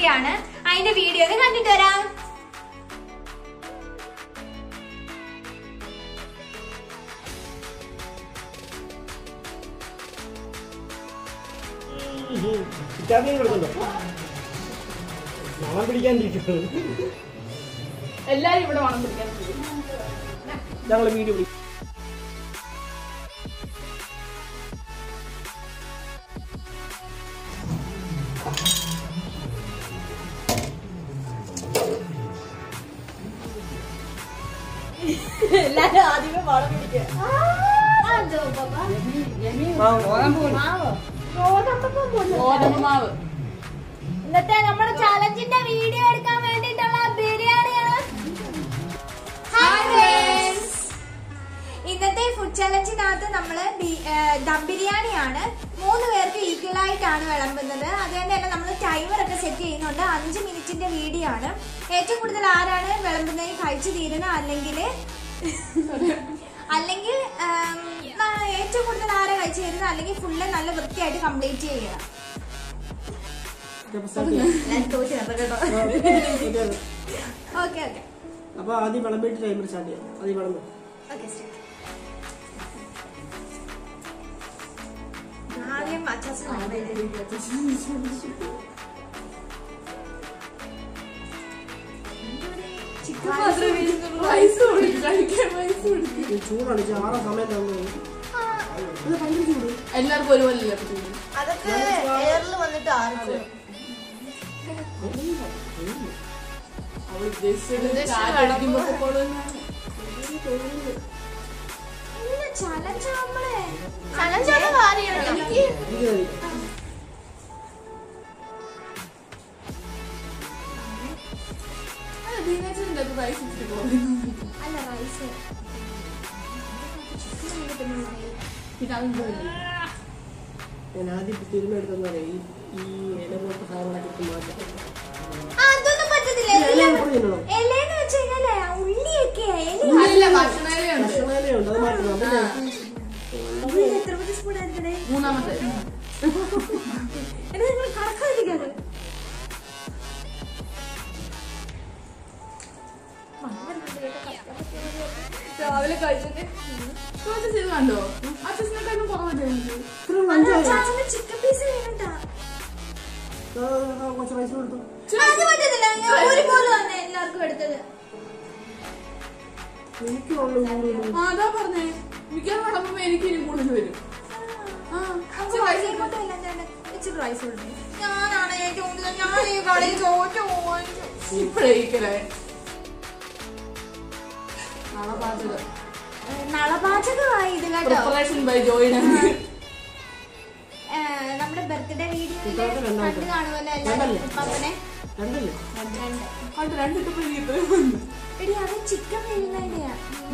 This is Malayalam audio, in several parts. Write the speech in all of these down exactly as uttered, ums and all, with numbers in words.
ഇരിക്കുകയാണ്. അതിന്റെ വീഡിയോ ഒന്ന് കണ്ടിട്ട് വരാം. മണം പിടിക്കാണ്ടിരിക്കുന്നു. എല്ലാരും ഇവിടെ മണം പിടിക്കാൻ ഞങ്ങള് വീഡിയോ പിടിക്കും. എല്ലാരും ആദ്യമേ മണം പിടിക്കുക. ഗോതമ്പ് മാവ്. ഇന്നത്തെ നമ്മുടെ ചലഞ്ചിന്റെ വീഡിയോ എടുക്കാൻ വേണ്ടിട്ടുള്ള ബിരിയാണിയാണ്. ഇന്നത്തെ ഫുഡ് ചലഞ്ചിനകത്ത് നമ്മള് ദം ബിരിയാണിയാണ്. മൂന്ന് പേർക്ക് ഈക്വൽ ആയിട്ടാണ് വിളമ്പുന്നത്. അതുകൊണ്ട് തന്നെ നമ്മൾ ടൈമർ ഒക്കെ സെറ്റ് ചെയ്യുന്നുണ്ട്. അഞ്ച് മിനിറ്റിന്റെ വീഡിയോ ആണ്. ഏറ്റവും കൂടുതൽ ആരാണ് വിളമ്പുന്നതിന് കഴിച്ചു തീരുന്നത്, അല്ലെങ്കിൽ അല്ലെങ്കിൽ ഏറ്റവും കൂടുതൽ ആരാ കഴിച്ചു തരുന്നത്, അല്ലെങ്കിൽ ഫുള്ള് നല്ല വൃത്തിയായിട്ട് കംപ്ലീറ്റ് ചെയ്യുക. ഓക്കെ ഓക്കെ അപ്പൊ ആദ്യം വിളമ്പിട്ട് ടൈമർ സ്റ്റാർട്ട് ചെയ്യാം. ആദ്യം വിളമ്പ്. ആദ്യം അച്ചാച്ചൻ ചൂടാണ് ആറാ സമയത്ത് എല്ലാവർക്കും ഒരുപോലെ അതൊക്കെ എയറിൽ വന്നിട്ട് ആർക്കും അല്ല റൈസ് ഞാൻ ആദ്യം തിരുമെടുത്തെന്ന് പറയാം. ഈ ഇല പോലത്തെ സാധനങ്ങളൊക്കെ മാറ്റാം. അതൊന്നും പറ്റത്തില്ല. എലേന്ന് വെച്ച് കഴിഞ്ഞാലേ ഉള്ളിയൊക്കെ ഭക്ഷണയിലുണ്ട്, അത് മാറ്റണം. എത്ര മതി സ്പൂൺ ആയിരിക്കണേ? മൂന്നാമത്തെ എന്നാ നിങ്ങൾ കറക്കാതിരിക്കാതെ രാവിലെ കഴിച്ചിട്ട് കണ്ടോ? അച്ഛനെക്കാളും കുറവല്ലേ? ചിക്കൻ പീസ് വേണ്ടാ. കുറച്ച് റൈസ് കൊടുത്തു. അത് പറ്റത്തില്ല. ഞാൻ ഒരുപോലെ തന്നെ എല്ലാവർക്കും എടുത്തത്. അതാ പറഞ്ഞേ, മിക്കവാറും വിളമ്പുമ്പോ എനിക്ക് ഇനി കൂടുതൽ വരും. ഇച്ചിരി റൈസ് കൊടുത്തു. ഞാനാണ് ഏറ്റവും കൂടുതൽ ഞാൻ ഈ കടയിൽ ചോദിച്ചു ഇപ്പഴേക്കല്ലേ നളപാചകം നളപാചകമായി ഇത് കേട്ടോ. പ്രിപ്പറേഷൻ ബൈ ജോയിൻ. നമ്മുടെ ബർത്ത്ഡേ വീഡിയോയില് കണ്ടു കാണുമല്ലോ എല്ലാവരും. ഉപ്പാപ്പനെ എടി അത് ചിക്കൻ വേഴുന്നതിന്റെയാ.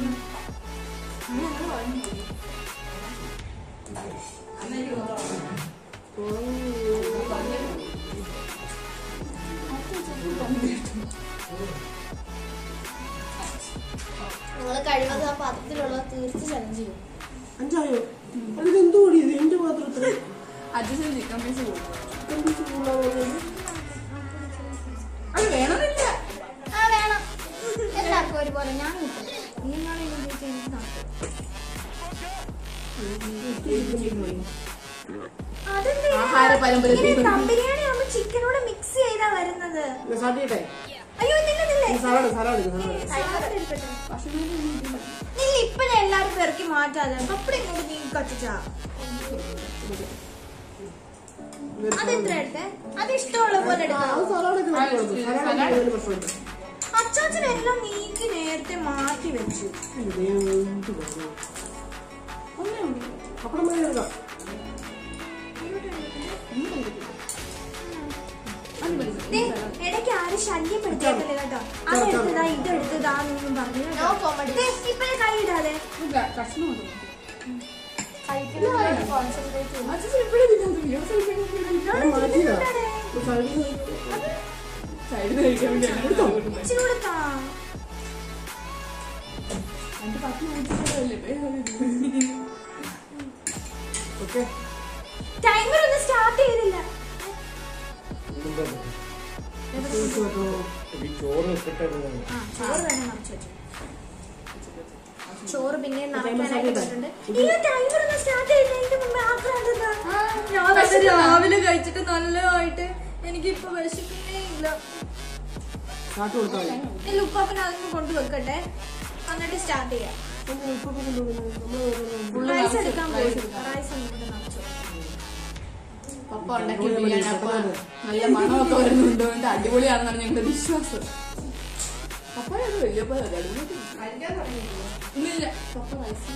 നിങ്ങള് കഴിവത് ആ പാത്രത്തിലുള്ള തീർച്ച ചലഞ്ച് ചെയ്യും. അഞ്ചായോ? അതെന്തോ എന്റെ പാത്രത്തിൽ അച്ഛൻ ചിക്കൻ പീസ് കൊടുക്കും. അത് വേണമെന്നില്ല. ആ വേണം, എല്ലാവർക്കും ഒരുപോലെ. ഞാൻ കിട്ടും. നിങ്ങളെ ദം ബിരിയാണി ആകുമ്പോ ചിക്കനോട് മിക്സ് ചെയ്താ വരുന്നത്. അയ്യോ നീ ഇപ്പഴേ എല്ലാരും പെറുക്കി മാറ്റാതെ പപ്പടം ഇങ്ങോട്ട് നീ കത്തിച്ചാ. അതെത്ര എടുത്തേ? അത് ഇഷ്ടമുള്ള പോലെ എടുക്കാം. അച്ചാച്ചനെല്ലാം നീക്കി നേരത്തെ മാറ്റി വെച്ചു. ഇടയ്ക്ക് ആരും ശല്യപ്പെടുത്തിയിട്ടില്ല കേട്ടോ. അതെടുത്തതാ ഇതെടുത്തതാന്നൊന്നും പറഞ്ഞു. ഇപ്പഴേ കൈയിടാതെ ടൈമർ ഒന്നും സ്റ്റാർട്ട് ചെയ്തില്ല. ചോറ് വെച്ചിട്ട് ചോറ് വേണം നിറച്ച് വെച്ചു. ചോറ് പിന്നെ നിറയ്ക്കാനായിട്ടുണ്ട്. സ്റ്റാർട്ട് ചെയ്യുന്നതിന് മുമ്പ് ഞാൻ രാവിലെ കഴിച്ചിട്ട് നല്ലതായിട്ട് എനിക്കിപ്പോ വിശക്കുന്നേ ഇല്ല. ഉപ്പാപ്പന അതൊന്നും കൊണ്ടുവെക്കട്ടെ, എന്നിട്ട് സ്റ്റാർട്ട് ചെയ്യാം. റൈസ് എടുക്കാൻ പോയി. റൈസ് നിറച്ചു. പപ്പ ഉണ്ടാക്കി ബിരിയാണി അപ്പൊ നല്ല മണമൊക്കെ വരുന്നുണ്ട്, അടിപൊളിയാണെന്നാണ് ഞങ്ങളുടെ വിശ്വാസം. പപ്പ വലിയ ഇല്ല പപ്പ റൈസ്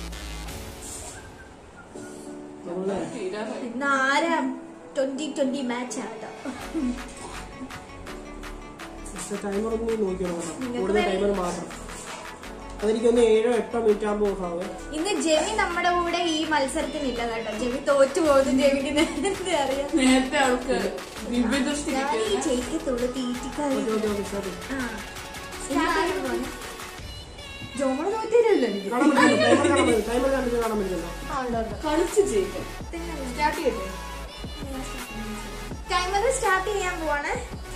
ഇന്ന് ആരാ ട്വന്റി ട്വന്റി മാച്ച് ആട്ടോ. ടൈമർ ഒന്ന് നോക്കിയോളാം, കൂടുതൽ ടൈമർ മാത്രം. അതെനിക്കൊന്ന് ഏഴോ എട്ടോ മിനിറ്റ് ആകുമ്പോ ഓഫാവും. ഇന്ന് ജെമി നമ്മുടെ കൂടെ ഈ മത്സരത്തിനില്ല കേട്ടോ. ജെമി തോറ്റു പോകുന്നു. ജെമിക്ക് നേരത്തെ അറിയാം. നേരത്തെ അവൾക്ക് ജയിക്കത്തുള്ളൂ തീറ്റിക്കാരി. ജോമോള് തോറ്റല്ലോ. കളിച്ച് ജയിക്കും. സ്റ്റാർട്ട് ചെയ്യട്ടെ. ടൈമർ സ്റ്റാർട്ട് ചെയ്യാൻ പോവാണ്.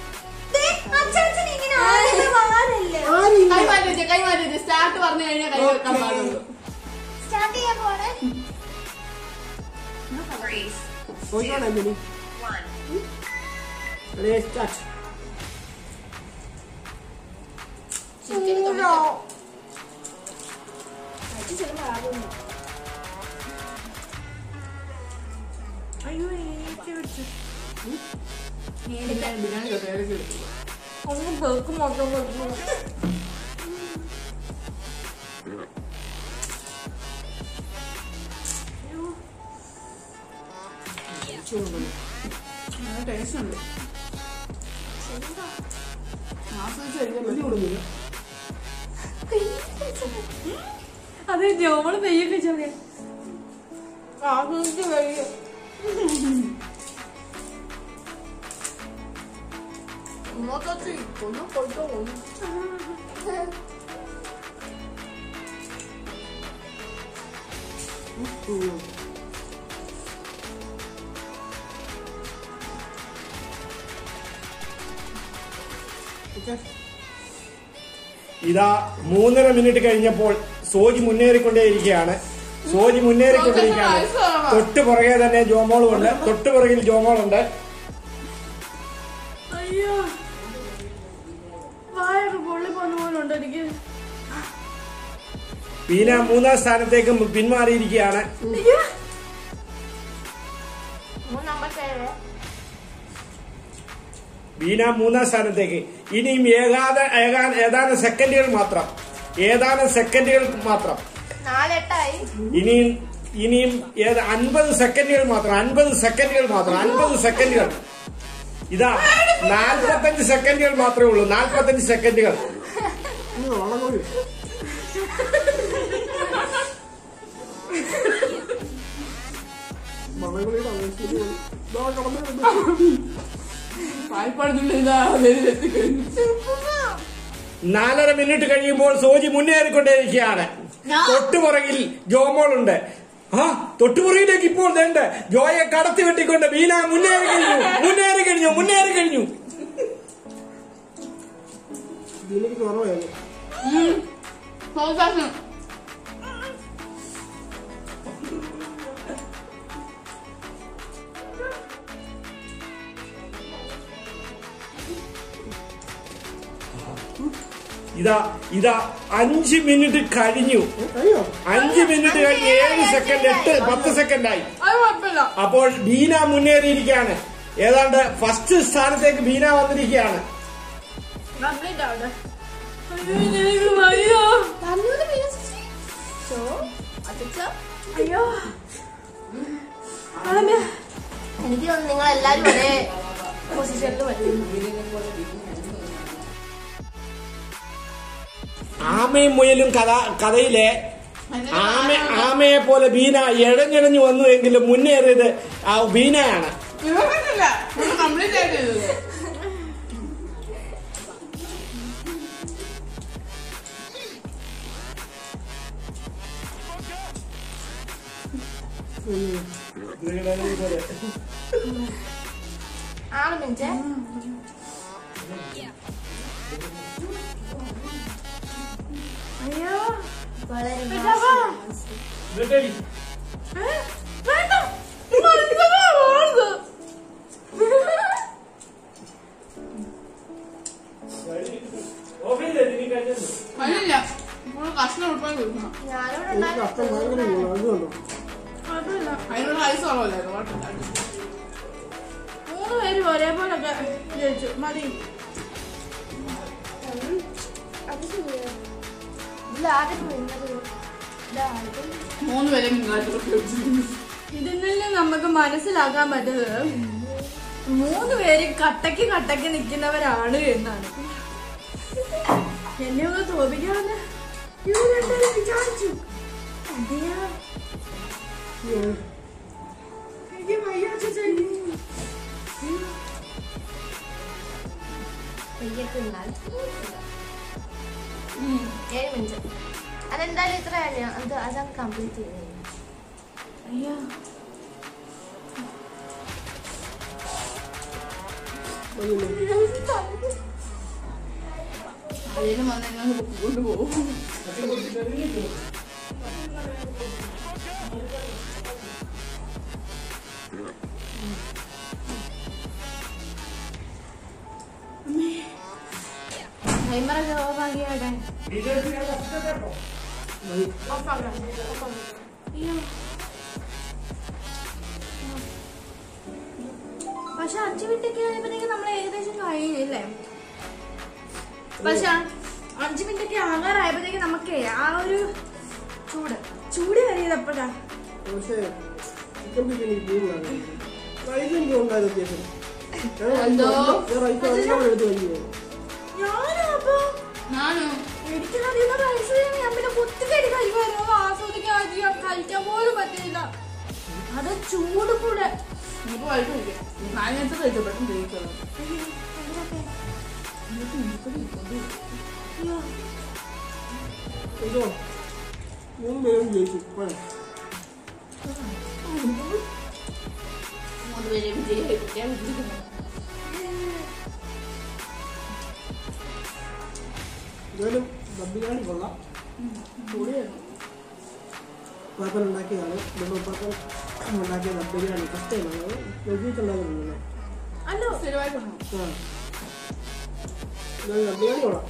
സ്റ്റാർട്ട് പറഞ്ഞു കഴിഞ്ഞാൽ കൈ വെക്കാൻ പാടുള്ളൂ. സ്റ്റാർട്ട് ചെയ്യാൻ പോവാണ്. അയ്യോ ഒന്നും പേർക്ക് മാത്രം കൊടുക്കും. ടേസ്റ്റ് ഉണ്ട്. അതെ ജോമള് പെയ്യൊക്കെ ചോദിയ ആസ്വദിച്ച് കഴിയും. ഒന്നും കൊണ്ടോ ഇതാ മൂന്നര മിനിറ്റ് കഴിഞ്ഞപ്പോൾ സോജി മുന്നേറിക്കൊണ്ടേയിരിക്കുകയാണ്. സോജി മുന്നേറിക്കൊണ്ടിരിക്കുകയാണ്. തൊട്ട് പുറകെ തന്നെ ജോമോളുണ്ട്. തൊട്ട് പുറകിൽ ജോമോളുണ്ട്. അയ്യോ വായൊക്കെ പൊള്ളി പോന്ന പോലുണ്ട് എനിക്ക്. ബീന മൂന്നാം സ്ഥാനത്തേക്ക് പിന്മാറിയിരിക്കുകയാണ്. ബീന മൂന്നാം സ്ഥാനത്തേക്ക്. ഇനിയും ഏകാത ഏതാനും സെക്കൻഡുകൾ മാത്രം, ഏതാനും സെക്കൻഡുകൾ മാത്രം. ഇനിയും ഇനിയും ഏത് അൻപത് സെക്കൻഡുകൾ മാത്രം, അൻപത് സെക്കൻഡുകൾ മാത്രം, അൻപത് സെക്കൻഡുകൾ. ഇതാ നാൽപ്പത്തഞ്ച് സെക്കൻഡുകൾ മാത്രമേ ഉള്ളൂ. നാൽപ്പത്തഞ്ച് സെക്കൻഡുകൾ. നാലര മിനിറ്റ് കഴിയുമ്പോൾ സോജി മുന്നേറിക്കൊണ്ടേയിരിക്കുകയാണ്. തൊട്ടുപുറകിൽ ജോമോളുണ്ട്. ആ തൊട്ടുപുറകിലേക്ക് ഇപ്പോൾ വേണ്ട ജോയെ കടത്തി വെട്ടിക്കൊണ്ട് ബീന മുന്നേറി കഴിഞ്ഞു, മുന്നേറി കഴിഞ്ഞു, മുന്നേറി കഴിഞ്ഞു. ഇതാ ഇതാ അഞ്ച് മിനിറ്റ് കഴിഞ്ഞു. അഞ്ച് മിനിറ്റ് കഴിഞ്ഞ് ഏഴ് സെക്കൻഡ്, എട്ട് പത്ത് സെക്കൻഡായി. അപ്പോൾ ബീന മുന്നേറിയിരിക്കുകയാണ്. ഏതാണ്ട് ഫസ്റ്റ് സ്ഥാനത്തേക്ക് ബീന വന്നിരിക്കുകയാണ്. അയ്യോ എനിക്ക് തോന്നുന്നു നിങ്ങൾ എല്ലാരും ഒരേ പൊസിഷനിൽ പറ്റും. ആമയും മുയലും കഥ കഥയിലെ ആമ ആമയെ പോലെ ബീന ഇഴഞ്ഞിഴഞ്ഞു വന്നു എങ്കിലും മുന്നേറിയത് ആ ബീനയാണ്. കംപ്ലീറ്റ് ആയിട്ട് ആറ് മിനിറ്റ് അയ്യോ വളരെ ഇതാവാ. ഇതെടി. ഏ? വേണ്ട. നല്ലതാ വേണ്ടത്. ഓഫീസിലെ നീ കഴിച്ചത് അതില്ല നമ്മള് കഷ്ണം ഉൾപ്പെടെ കൊടുക്കണം. ഞാനിവിടെ എനിക്ക് കഷ്ടം ഭയങ്കര ഗുണം. അതുകൊണ്ടോ അതല്ല അതിനുള്ള ഐസ് കുറവല്ലായിരുന്നു കുഴപ്പമില്ല. മൂന്ന് പേരും ഒരേപോലൊക്കെ ജയിച്ചു മതി. ഇതിലാദ്യം വീണത് ഇതാദ്യം മൂന്ന് പേരെ മിന്നായിട്ട് വെച്ചിരിക്കുന്നു. ഇതിൽ നിന്ന് നമുക്ക് മനസ്സിലാക്കാൻ പറ്റുന്നത് മൂന്ന് പേര് കട്ടക്ക് കട്ടക്ക് നിൽക്കുന്നവരാണ് എന്നാണ്. എന്നെ ഒന്ന് തോപ്പിക്കാന്ന് ഇവരെന്തായാലും വിചാരിച്ചു. അതെയാ എനിക്ക് വയ്യാച്ച പെയ്യൊക്കെ ഉണ്ടാകും. ഏഴ് മിനിറ്റ്. അതെന്തായാലും ഇത്ര അത് അതങ്ങ് കംപ്ലീറ്റ് ചെയ്യുന്നത്. അയ്യോ അതിലും വന്നെങ്കിൽ കൊണ്ടുപോകും. ടൈമറൊക്കെ ഓഫാക്കിയാട്ടെ. മതി. അയ്യോ പക്ഷെ അഞ്ചു മിനിറ്റൊക്കെ ആയപ്പോഴത്തേക്ക് നമ്മൾ ഏകദേശം കഴിഞ്ഞില്ലേ? പക്ഷെ അഞ്ചു മിനിറ്റൊക്കെ ആകാറായപ്പോഴത്തേക്ക് നമുക്ക് ആ ഒരു ചൂട് ചൂട് കറിയതപ്പോഴാ. പക്ഷേ ചിക്കൻ ബിരിയാണി കൂടുതലാണ്. റൈസ് എനിക്ക് ഉണ്ടായിരുന്നു അത്യാവശ്യം. എന്തോ? ഞാൻ റൈസ് അധികം എടുത്ത് കഴിക്കുമോ? ഞാനും അപ്പൊ ഞാനും എനിക്കധികം റൈസ് ഞാൻ പിന്നെ കുത്തിക്കടി കഴിക്കുമായിരുന്നു. ആസ്വദിക്കാൻ അധികം കഴിക്കാൻ പോലും പറ്റില്ല. അത് ചൂട് കൂടെ. നമുക്ക് വൈകിട്ട് കഴിക്കാം. നാലത്തെ കഴിച്ചു പെട്ടെന്ന് കഴിക്കണം. ഇതോ മൂന്ന് പേരും ജയിച്ചു. പോരെ. മൂന്ന് പേരെ വിജയിക്കാൻ വിജയിക്കുന്നു. എന്തായാലും ദം ബിരിയാണി കൊള്ളാം. പാപ്പൻ ഉണ്ടാക്കിയതാണ്. പാപ്പൻ ഉണ്ടാക്കിയ ദം ബിരിയാണി ഫസ്റ്റ് ടൈമാണ് വെച്ചിട്ടുണ്ടാകുന്നത്. അല്ലോ സ്ഥിരമായിട്ടുണ്ടോ? ആ എന്തായാലും ദം ബിരിയാണി കൊള്ളാം.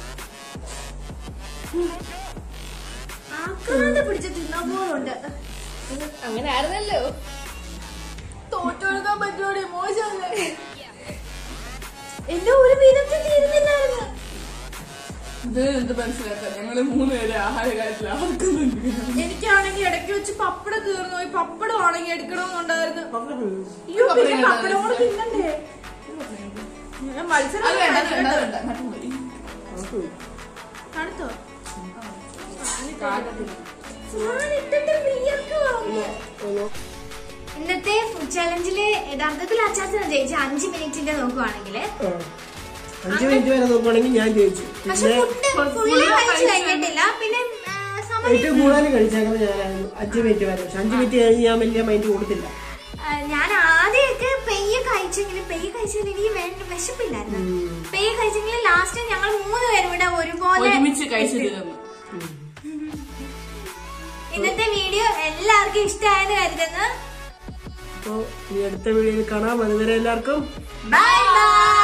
ആക്രാന്ത പിടിച്ച് തിന്നാൻ പോലുണ്ട്. അങ്ങനെ ആയിരുന്നല്ലോ. തോറ്റെടുക്കാൻ പറ്റുമോടെ? മോശമല്ലേ? എന്റെ ഒരു വിധത്തിൽ തീരുന്നില്ലായിരുന്നു. ഇത് എന്ത് മനസ്സിലാക്കാം. ഞങ്ങള് മൂന്ന് പേരെ ആഹാര കാര്യത്തിൽ ആർക്കുന്നുണ്ട്. എനിക്കാണെങ്കിൽ ഇടയ്ക്ക് വെച്ച് പപ്പടം തീർന്നു പോയി. പപ്പടം ആണെങ്കിൽ എടുക്കണമെന്നുണ്ടായിരുന്നു. പപ്പടം അയ്യോ പിന്നെ പപ്പടം കൂടെ തിന്നണ്ടേ? ഞാൻ മത്സരം അത് വേണ്ട, അത് വേണ്ട, അത് വേണ്ട. മറ്റു മതി. നമുക്ക് അടുത്തോ കാറ്റത്തില്ല. ഞാനിട്ടിട്ട് വിയർക്കുവാ. ഒന്ന് ഇന്നത്തെ ഫുഡ് ചാലഞ്ചില് യഥാർത്ഥത്തിൽ അച്ചാച്ചന ജയിച്ച അഞ്ച് മിനിറ്റിന്റെ നോക്കുവാണെങ്കിൽ ആ. അഞ്ച് മിനിറ്റ് വരെ നോക്കുവാണെങ്കിൽ ഞാൻ ജയിച്ചു. പക്ഷെ പിന്നെ ഫുഡ് ഫുള്ള് കഴിച്ചു കഴിഞ്ഞിട്ടില്ല. പിന്നെ ആ, സമയം ഏറ്റവും കൂടുതൽ കഴിച്ചേക്കുന്നത് ഞാനായിരുന്നു. അഞ്ച് മിനിറ്റ് വരെ. പക്ഷെ അഞ്ച് മിനിറ്റ് കഴിഞ്ഞ് ഞാൻ വലിയ മൈൻഡ് കൊടുത്തില്ല. ആ, ഞാൻ ആദ്യമൊക്കെ പെയ്യെ കഴിച്ചെങ്കിലും പെയ്യെ കഴിച്ചെങ്കിലും എനിക്ക് വേണ്ട വിശപ്പില്ലായിരുന്നു. പെയ്യെ കഴിച്ചെങ്കിലും ലാസ്റ്റ് ഞങ്ങൾ മൂന്ന് പേരും കൂടെ ഒരുപോലെ ഒരുമിച്ച് കഴിച്ചു തീർന്നു. ഇന്നത്തെ വീഡിയോ എല്ലാവർക്കും ഇഷ്ടമായെന്ന് കരുതുന്നു. അപ്പോൾ ഈ അടുത്ത വീഡിയോയിൽ കാണാം. അതുവരെ എല്ലാവർക്കും ബൈ ബൈ.